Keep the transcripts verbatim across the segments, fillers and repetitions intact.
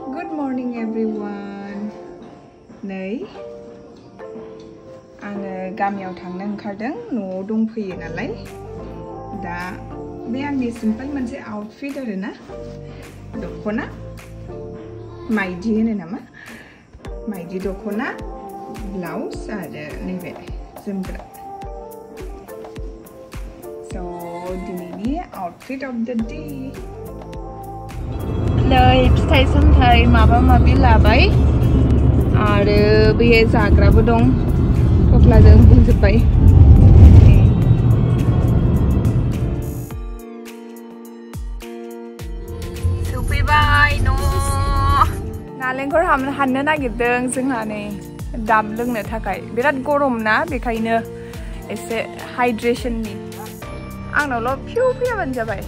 Good morning everyone. नै आङो गामियाव थांनो ओंखारदों न'आव दंफैयो नालाय दा बे आंनि सिम्पल मोनसे आउटफिट आरोना दख'ना माइदि होनो नामा माइदि दख'ना ब्लाउज आरो नैबे जोमग्रा so दिनैनि आउटफिट अफ द डे नै फिथाइ सामथाइ माबा माबि लाबाय आरो बे जाग्राबो दं थफ्लाजों बुंजोबबाय सफैबाय न' नालेंखर हाननो नागिरदों जोंहा नै दाम लोंनो थाखाय बिराद गरम ना बेखायनो एसे हाइड्रेशननि आंनावल' फिउ फैयाबानो जाबाय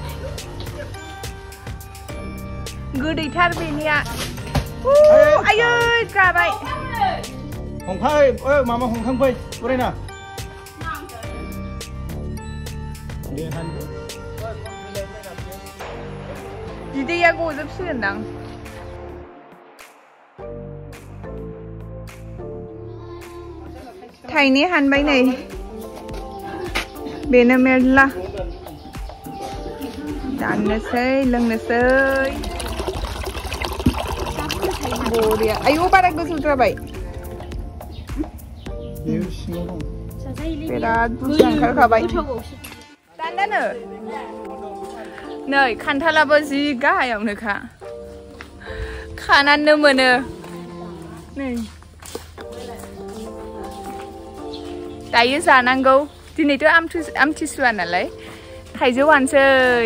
गोदैथार बेनिया आयै गाबाय हमफाय ओ मामा हमखांफै बोरायना बिदैया गजोबसिगोनदां थाइनै हानबाय नै बेनो मेरला दाननोसै लोंनोसै बरिया आयौ बारा गोजौ जाबाय बिराद बुरजा ओंखारखाबाय दानदानो नै खान्थालाबो जि गाहायावनोखा खानानैनो मोनो नै दायो जानांगौ दिनैथ' आमथिसुवा नालाय थाइजौ हानसै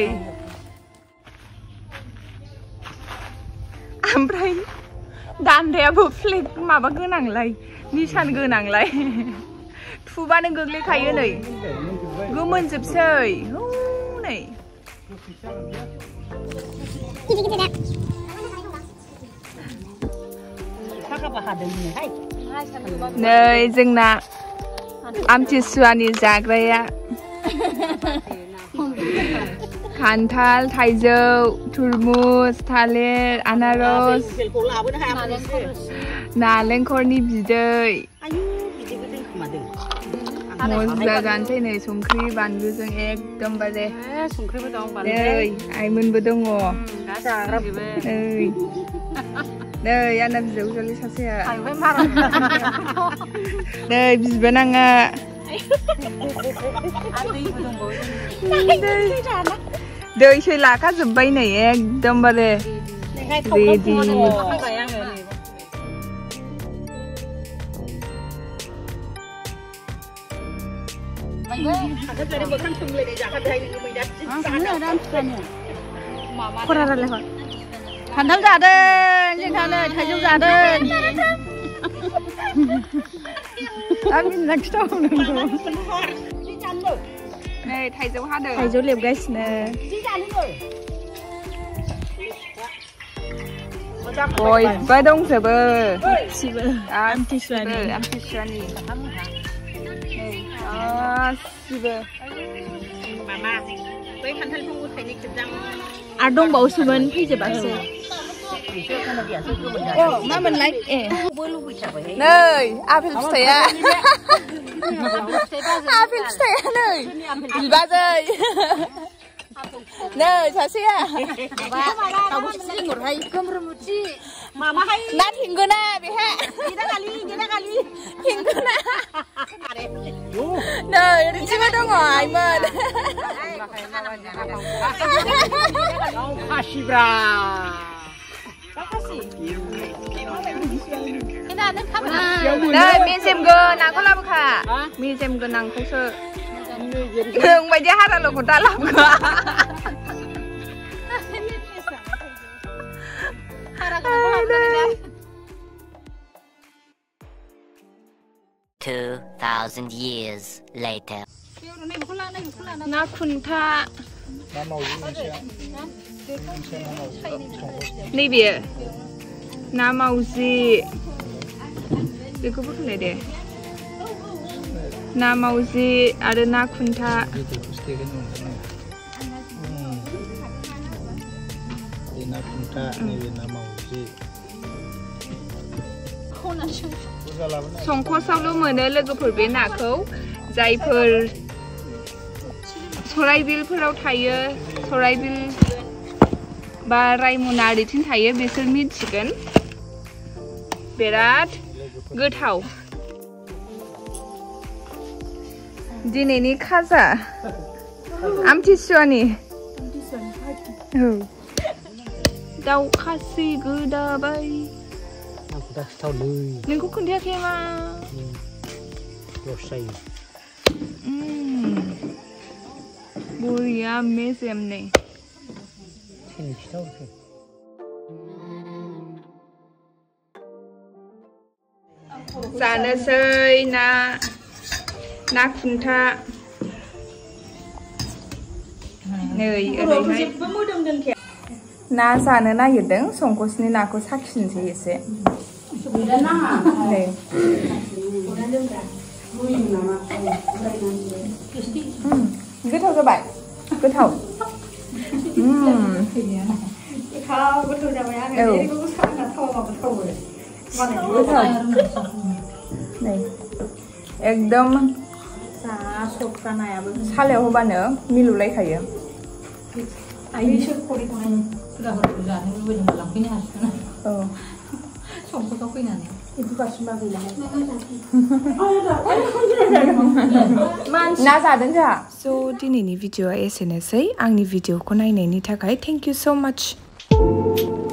ओमफ्राय दान्दायाबो फ्लेग माबा गोनांलाय निसान गोनांलाय थुबानो गोग्लैखायो नै गोमोनजोबसै नै नै जोंना आमथिसुवानि जाग्राया खान्थाल थाइजौ तुरमुस थालिर आनारस नालेंखरनि बिदै मजा जानोसै नै संख्रि बानलुजों एकदमबारे नै आइमोनबो दङ नै आंना बिजावजालि सासेया नै बिबोनाङा दैसै लाखाजोब्बाय नै एकदमबारे रेडि खान्थाल जादों जोंहा नै थाइजौ जादों नै थाइजौ हादों थाइजौ लेबगासिनो बयबो दंजोबो आमथिसुवानि आमथिसुवानि गासिबो आरो दंबावोसोमोन फैजोबासै मा मोनलाय ए नै आपेल फिथाइया आपेल फिथाइया नै बिबाजै नै सासेया ना थिंगोना बेहा थिंगोना नै ओरैथिंबो दङ आइमोन नै मेजेम गोनांखौ लाबोखा मेजेम गोनांखौसो नोंबायदि हाराल'खौ दा लाबोखा Two thousand years later. ना खुन्था नैबे ना मावजि बेखौबो होनलाय दे ना मावजि आरो ना खुन्था ना खुन्था खुंथा नैबे ना मावजि संकसआवल' मोनो लोगोफोर बे नाखौ जायफोर सराइबिलफोराव थायो सराइबिल बा रायमना ओरैथिं थायो बिसोर मिथिगोन बिराद गोथाव दिनैनि खाजा आमथिसुवानि औ दाउ खासि गोदाबाय नोंखौ खोन्थायाखै मा बरिया मेजेम नै जानोसै ना ना खुंथा नै ओरैहाय ना जानो नागिरदों संकसनि नाखौ साखिनोसै एसे नै गोथाव जाबाय गोथाव नै एकदम सालायाव होबानो मिलौलायखायो ना जादों जोंहा स' दिनैनि भिडिअ'आ एसेनोसै आंनि भिडिअ'खौ नायनायनि थाखाय थेंक इउ स' माच